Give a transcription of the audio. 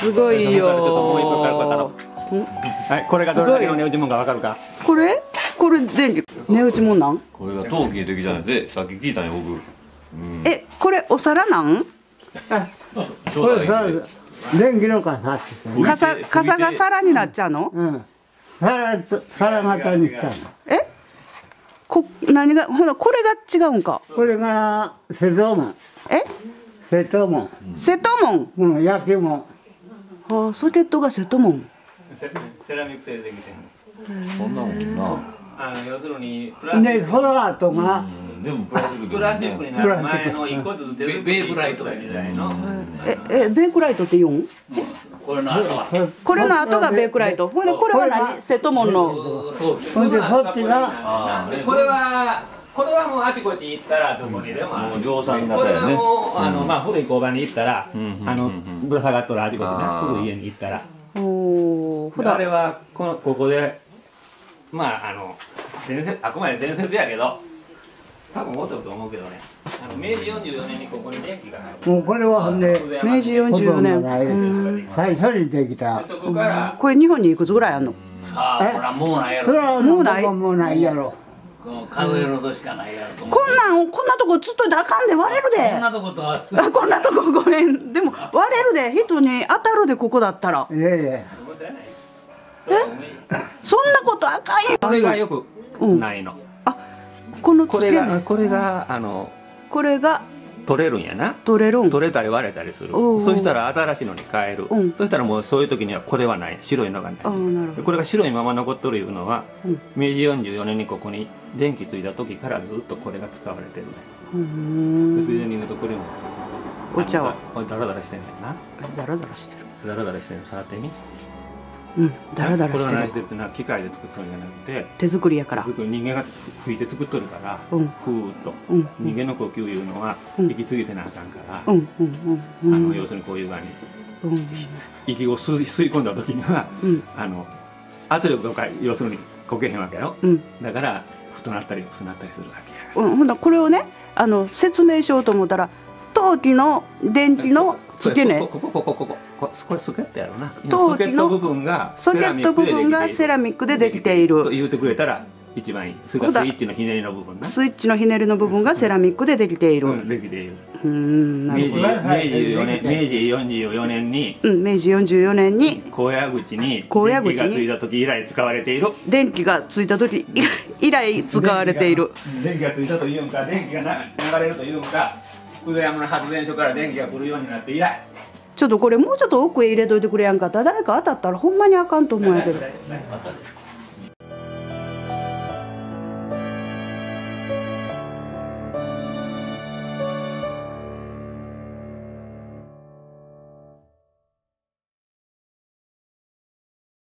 すごいよ。 はい、これがどれだけの値打ちもんかわかるか。 これ電気値打ちもんなん？ これが陶器的じゃないで、さっき聞いたんよ僕。 これお皿なん？ これ電気の傘って傘が皿になっちゃうの？ 皿型にしたの。 何がほなこれが違うんか。 これが瀬戸門。瀬戸門。 瀬戸門。 焼き門。 ソケットが瀬戸門。 セラミック製でできてる。 そんなもんな。 要するにでその後がでもプラスチックになる前の一個ずつベークライトがいるじゃないの。 ベークライトって言うん？ これの後は。 これの後がベークライト。ほんでこれは何？瀬戸門の。 ほんでそっちがこれはもうあちこち行ったらどこにでもある。 量産これは型やね。 もうまあ古い工場に行ったらぶら下がっとるあちこちな古い家に行ったら。あれはここでまあ伝説あくまで伝説やけど多分持ってると思うけどね。明治44年にここに電気が入る。 もうこれはほんで明治44年。 最初にできた。 そこからこれ日本にいくつぐらいあんの？ さあほらもうないやろ。 それはもうないやろ。 数えることしかないやろと思う。 こんなとこずっといたらあかんで割れるで。 こんなとことはこんなとこごめん。でも割れるで人に当たるでここだったら。そんなことあかんよ。 これがよくないの。 このこれがこれが取れるんやな。取れたり割れたりする。そしたら新しいのに変える。そしたらもうそういう時にはこれはない、白いのがない。これが白いまま残っとるいうのは明治44年にここに電気ついた時からずっとこれが使われてるね。ついでに言うとこれもお茶はダラダラしてんねんな。 ダラダラしてる。 ダラダラしてんの触ってみ。 ダラダラしてる。 これは何してるってな、機械で作っとるんじゃなくて手作りやから。 人間が吹いて作っとるからふーっと人間の呼吸いうのは息継ぎせなあかんから要するにこういう具合に息を吸い込んだ時には圧力とか要するにこけへんわけよ。だから太なったり薄なったりするわけや。 ほんなこれをね説明しようと思ったら陶器の電気の付け根。 これソケットやろな。 陶器のソケット部分がセラミックでできていると言うてくれたら一番いい。それからスイッチのひねりの部分な。 スイッチのひねりの部分がセラミックでできている。 できている。 なるほど。 明治44年に明治44年に高野口に電気がついた時以来使われている。 電気がついた時以来使われている。 電気がついたというんか電気が流れるというんか福山の発電所から電気が来るようになって以来。 ちょっとこれもうちょっと奥へ入れといてくれやんかった。誰か当たったらほんまにあかんと思うんやけど。